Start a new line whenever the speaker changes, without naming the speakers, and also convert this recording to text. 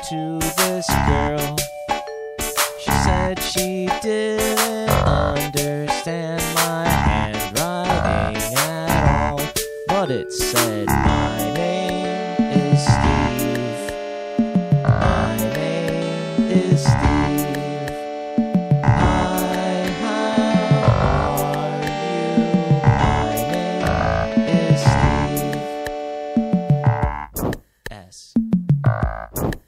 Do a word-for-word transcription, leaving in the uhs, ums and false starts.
to this girl. She said she didn't understand my handwriting at all, but it said my name is Steve. My name is Steve. Hi, how are you? My name is Steve. S.